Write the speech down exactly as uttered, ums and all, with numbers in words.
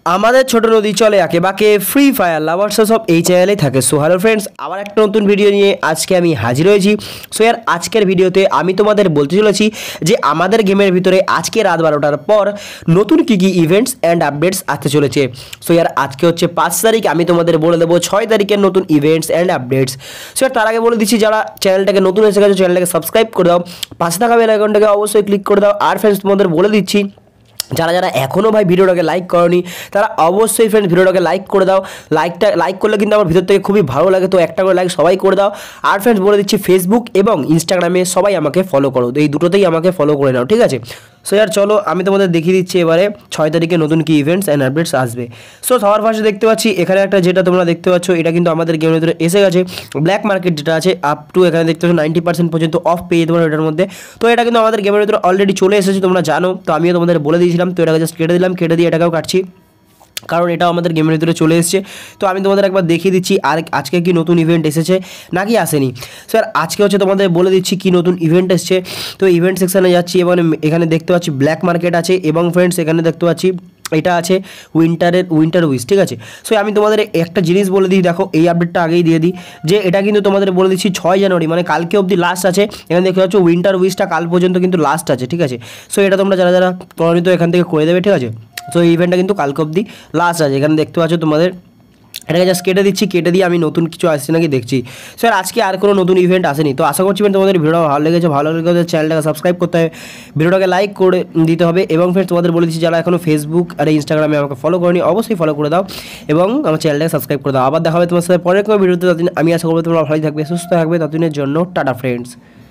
আমাদের ছোট নদী চলে আঁকে বাঁকে ফ্রি ফায়ার লাভার্স সব এই চ্যানেলেই থাকে। সো হ্যালো ফ্রেন্ডস, আবার একটা নতুন ভিডিও নিয়ে আজকে আমি হাজির হয়েছি। সো ইয়ার আজকের ভিডিওতে আমি তোমাদের বলতে চলেছি যে আমাদের গেমের ভিতরে আজকে রাত বারোটার পর নতুন কী কী ইভেন্টস অ্যান্ড আপডেটস আসতে চলেছে। সো ইয়ার আজকে হচ্ছে পাঁচ তারিখ, আমি তোমাদের বলে দেবো ছয় তারিখের নতুন ইভেন্টস অ্যান্ড আপডেটস। সো ইয়ার তার আগে বলে দিচ্ছি, যারা চ্যানেলটাকে নতুন এসে গেছে চ্যানেলটাকে সাবস্ক্রাইব করে দাও, পাশে থাকা বেল আইকনটাকে অবশ্যই ক্লিক করে দাও। আর ফ্রেন্ডস তোমাদের বলে দিচ্ছি, যারা যারা এখনও ভাই ভিডিওটাকে লাইক করনি তারা অবশ্যই ফ্রেন্ডস ভিডিওটাকে লাইক করে দাও। লাইকটা লাইক করলে কিন্তু আমার ভিতর থেকে খুবই ভালো লাগে, তো একটা করে লাইক সবাই করে দাও। আর ফ্রেন্ডস বলে দিচ্ছি, ফেসবুক এবং ইনস্টাগ্রামে সবাই আমাকে ফলো করো, এই দুটোতেই আমাকে ফলো করে নাও, ঠিক আছে। সো ইয়ার চলো আমি তোমাদের দেখিয়ে দিচ্ছি এবারে ছয় তারিখে নতুন কি ইভেন্টস অ্যান্ড আপডেটস আসবে। সো সবার ফার্স্টে দেখতে পাচ্ছি এখানে একটা, যেটা তোমরা দেখতে পাচ্ছ এটা কিন্তু আমাদের গেমের ভিতরে এসে গেছে। ব্ল্যাক মার্কেট যেটা আছে আপ টু এখানে দেখতে পাচ্ছ নাইনটি পার্সেন্ট পর্যন্ত অফ পেয়ে যেতে পারো এটার মধ্যে। তো এটা কিন্তু আমাদের গেমের ভিতরে অলরেডি চলে এসেছে, তোমরা জানো। তো আমিও তোমাদের বলে দিয়েছিলাম, তো এটাকে জাস্ট কেটে দিলাম, কেটে দিয়ে এটাকেও কাটছি কারণ এটাও আমাদের গেমের ভিতরে চলে এসেছে। তো আমি তোমাদের একবার দেখিয়ে দিচ্ছি আর আজকে কি নতুন ইভেন্ট এসেছে নাকি আসেনি। স্যার আজকে হচ্ছে তোমাদের বলে দিচ্ছি কি নতুন ইভেন্ট এসেছে। তো ইভেন্ট সেকশানে যাচ্ছি এবং এখানে দেখতে পাচ্ছি ব্ল্যাক মার্কেট আছে এবং ফ্রেন্ডস এখানে দেখতে পাচ্ছি এটা আছে উইন্টারের উইন্টার উইশ, ঠিক আছে। সো আমি তোমাদের একটা জিনিস বলে দিই, দেখো এই আপডেটটা আগেই দিয়ে দিই যে এটা কিন্তু তোমাদের বলে দিচ্ছি ছয় জানুয়ারি মানে কালকে অবধি লাস্ট আছে। এখানে দেখতে পাচ্ছ উইন্টার উইশটা কাল পর্যন্ত কিন্তু লাস্ট আছে, ঠিক আছে। সো এটা তোমরা যারা যারা করনি তো এখান থেকে করে দেবে, ঠিক আছে। সো এই ইভেন্টটা কিন্তু কালকে অবধি লাস্ট আছে, এখানে দেখতে পাচ্ছ তোমাদের। এটাকে জাস্ট কেটে দিচ্ছি, কেটে দিয়ে আমি নতুন কিছু আসছে নাকি দেখছি। স্যার আজকে আর কোনো নতুন ইভেন্ট আসেনি। তো আশা করছি তোমাদের ভিডিওটা ভালো লেগেছে, ভালো লেগে চ্যানেলটাকে সাবস্ক্রাইব করতে হবে, ভিডিওটাকে লাইক করে দিতে হবে। এবং ফ্রেন্ডস তোমাদের বলে দিচ্ছি, যারা এখনও ফেসবুক আর ইনস্টাগ্রামে আমাকে ফলো করেনি অবশ্যই ফলো করে দাও এবং আমার চ্যানেলটাকে সাবস্ক্রাইব করে দাও। আবার দেখা হবে তোমার সাথে পরের কোনো ভিডিওতে। ততদিন আমি আশা করবো তোমরা ভালোই থাকবে, সুস্থ থাকবে। ততদিনের জন্য টাটা ফ্রেন্ডস।